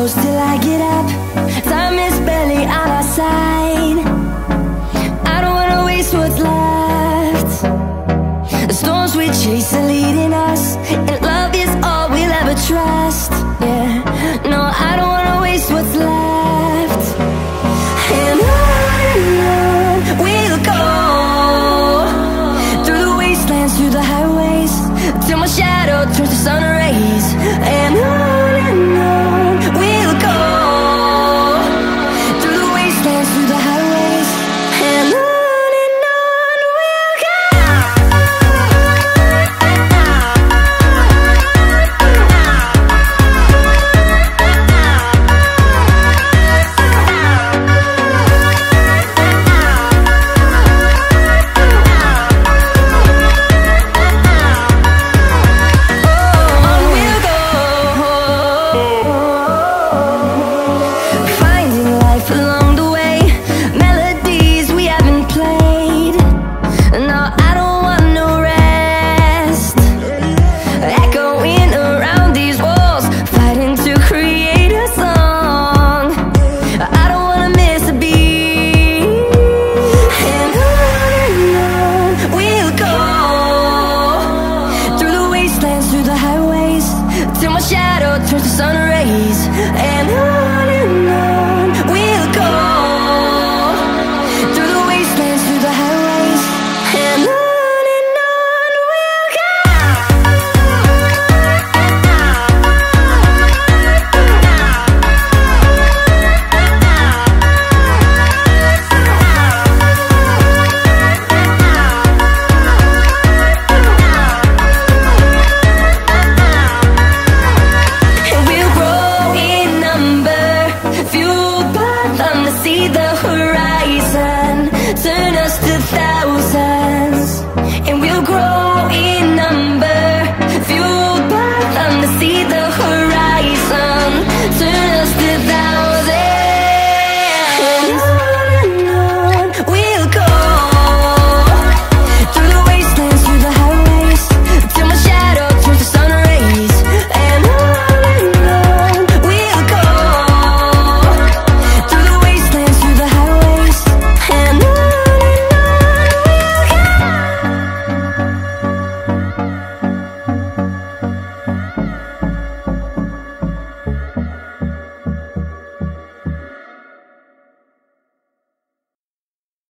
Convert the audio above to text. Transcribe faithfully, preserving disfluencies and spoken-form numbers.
close till I get up. Time is barely on our side. I don't wanna waste what's left. The storms we chase are leading us, and love is all we'll ever try.